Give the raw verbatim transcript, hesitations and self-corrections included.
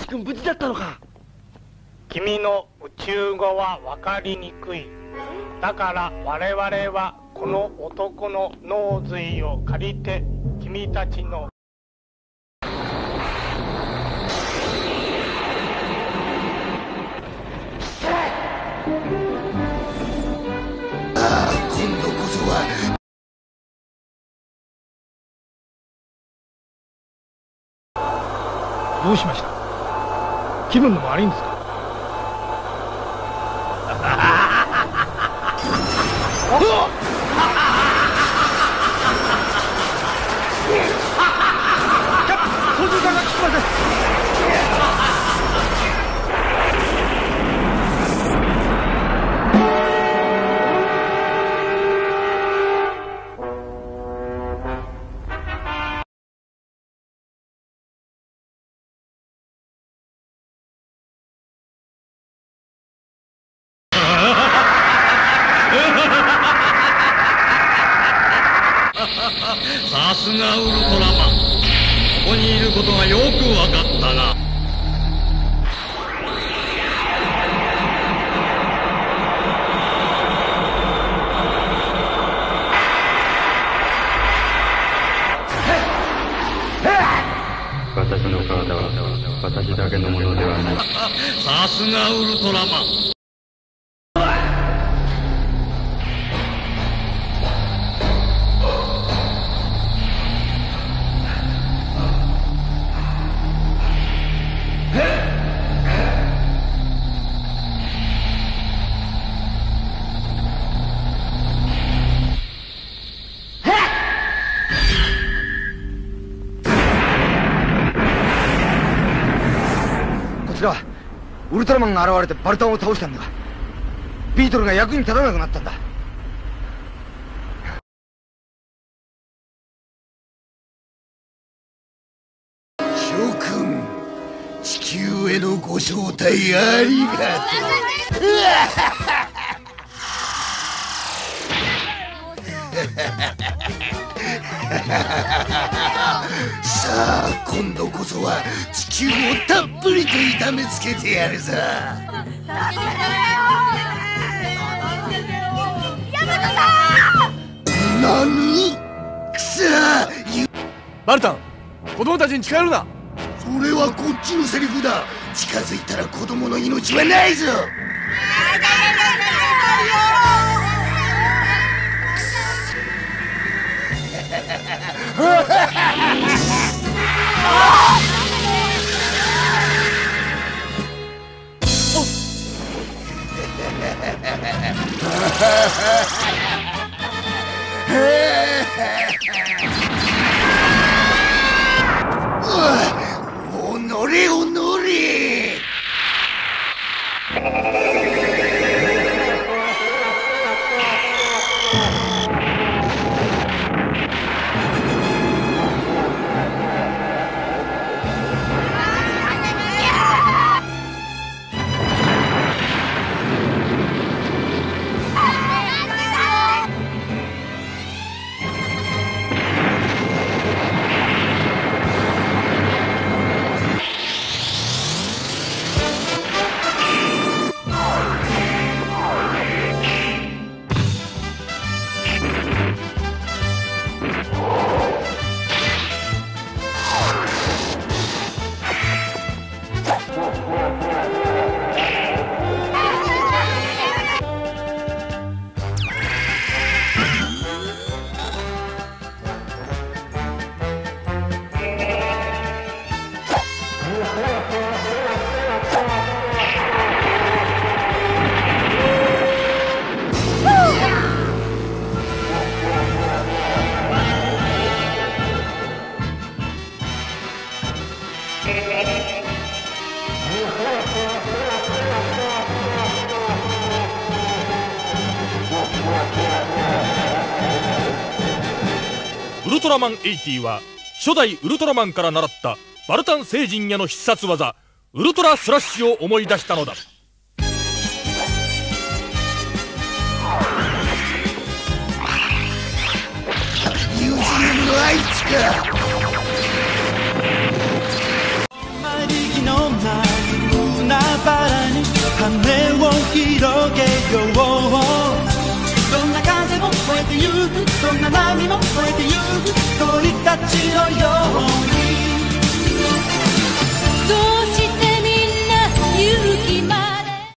君無事だったのか。 君の宇宙語は分かりにくい。だから我々はこの男の脳髄を借りて君たちのああ、今度こそは。 どうしました？気分の悪いんですか？操縦桿が効きません。 さすがウルトラマン。ここにいることがよくわかったな。 私の体は私だけのものではない。 さすがウルトラマン。 こちらウルトラマンが現れてバルタンを倒したんだ。ビートルが役に立たなくなったんだ。 諸君、地球へのご招待ありがとう。さあ、今度こそは地球をたっぷりと痛めつけてやるぞ。何？くそー！ バルタン、子供たちに近寄るな。 それはこっちのセリフだ。近づいたら子供の命はないぞ。おのれおのれ。 ウルトラマンはちじゅうは初代ウルトラマンから習ったバルタン星人への必殺技ウルトラスラッシュを思い出したのだ。 ミュージアムの愛知か。 羽を広げよう。どんな風も越えてゆく、どんな波も越えてゆく、鳥たちのように